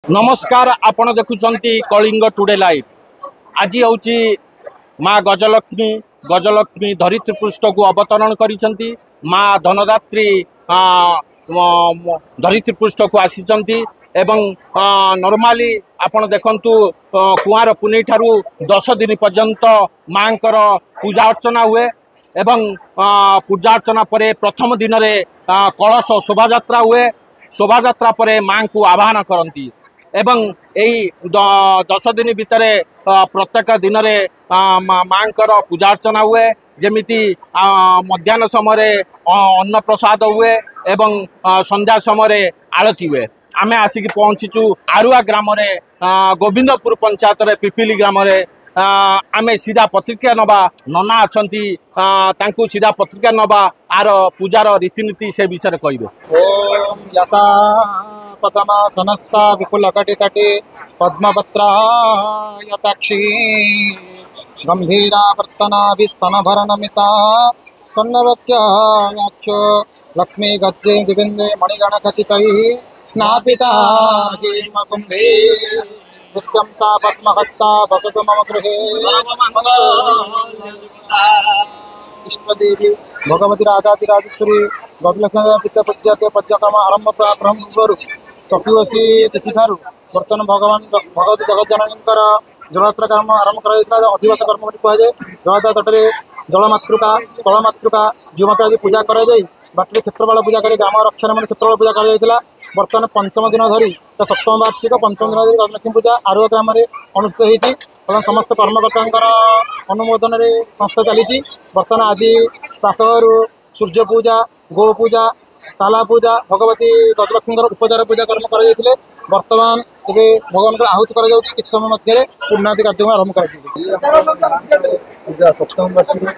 नमस्कार आपण देखुचंती Kalinga today live. आज हूँ माँ गजलक्ष्मी धरित्री पृष्ठ को अवतरण करिसंती। माँ धनदात्री धरित्री पृष्ठ को आसीचंती एवं नॉर्मली आपण देखंतु कुआर पुनी ठारू 10 दिन पर्यंत माँ पूजा अर्चना हुए एवं पूजा अर्चना परे प्रथम दिन रे कलश शोभा यात्रा हुए। शोभा यात्रा परे माँ को आह्वान करती एवं यही 10 दिन भितर प्रत्येक दिन में माँ पूजा अर्चना हुए। जमिति मध्याह्न समय अन्न प्रसाद हुए एवं संध्या समय आरती हुए। आमे आसिक पहुँचीचु आरुआ ग्राम रे गोविंदपुर पंचायत रे पिपिली ग्राम रे आमे सीधा पत्रिका नवा नना अछंती तांकु सीधा पत्रिका नवा आर पूजार रीतिनीति से विषय कहबे। ओम यसा पदमा सनस्ता विपुल कटितटे पद्मपत्रा यताक्षी गंभीरा वर्तना विस्तन भरणमिता सन्नवक्याक्षो लक्ष्मी गज्जे दिविंदे मणिगण खचितैः स्नापिता हेमकुंभे नित्यं सा पद्महस्ता वसतु मम गृहे। इष्टदेवी भगवती राजाधिराजेश्वरी गजलक्ष्मी विद्या पूज्यते पज्यकर्म आरंभ ब्रह्मपुर चतुर्दशी तिथि ठारू बर्तमान भगवती जगज्जननींकर जलयात्रा कर्म आरंभ कर अधिवास कर्म कहुए। जलयात्रा तटरे जलमातृका स्थलमातृका जीवमाता आज पूजा कर बाटी क्षेत्रफल पूजा कर ग्राम रक्षा क्षेत्रफल पूजा कर बर्तमान पंचम दिन धरी सप्तम वार्षिक पंचम दिन धरी गजलक्ष्मी पूजा आरुआ ग्राम अनुष्ठित होती। समस्त कर्मकर्ता अनुमोदन संस्था चली। बर्तमान आज प्रातः सूर्य पूजा गो पूजा शाला पूजा भगवती गजलक्ष्मी उपचार पूजा कर्म कर बर्तमान भगवान आहुति कर किसी समय मध्य पूर्णाहुति कार्यक्रम आरंभ कर पूजा सप्तम वार्षिक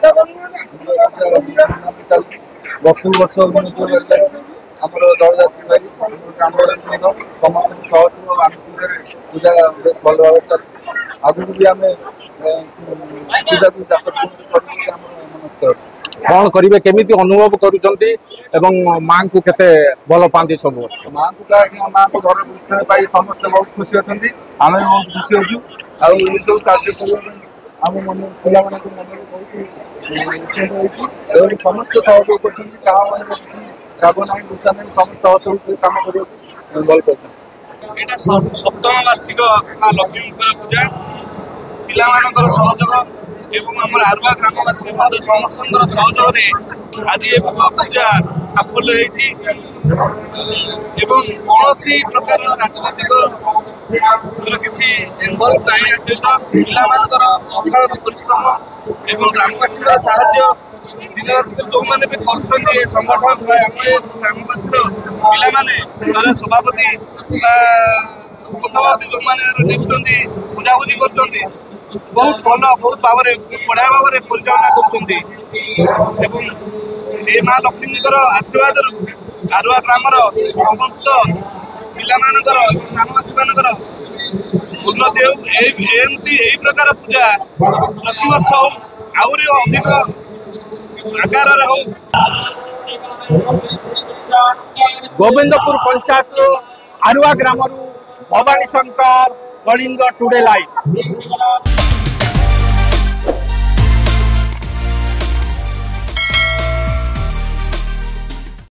वर्ष वर्ष आमर जलयात्री भाई ग्रामवासी समस्त सहयोग आनुकूल्य पूजा बेस भल भाव चलती। आगु भी आम पूजा को जाकर कौन करेंगे केमिति अनुभव करुचंती एवं माँ को केते भल पाती सब माँ को माँ को घर दृष्टि पाई समस्त बहुत खुशी अच्छा आम बहुत खुशी अच्छु आउ सब कार्य आम मन पिला मन बहुत समस्त सहयोग कर राग ना गुस्सा नहीं समस्त असर कम कर भल कर सप्तम वार्षिक माँ लक्ष्मी पूजा पिला सहयोग एवं आमर आरुआ ग्रामवासी समस्त सहयोग आज पूजा साफल्य एवं कौन प्रकार राजनीतिक किसी इनवल्व ना सहित पिला अकारण परिश्रम एवं ग्रामवासी साहाय्य दिन रात जो मैंने भी कर संगठन ग्रामवासी पिला सभापति उपसभापति जो मैंने बुझाबुझी कर बहुत भल बहुत भाव बढ़िया भाव परिचालना कर माँ लक्ष्मी आशीर्वाद आरुआ ग्राम समस्त पिला ग्रामवासी उन्नति एमती यही प्रकार पूजा प्रतिवर्ष हो आहरी अधिक आकार हो। गोविंदपुर पंचायत आरुआ ग्राम भवानी शंकर कलिंग टुडे लाइव।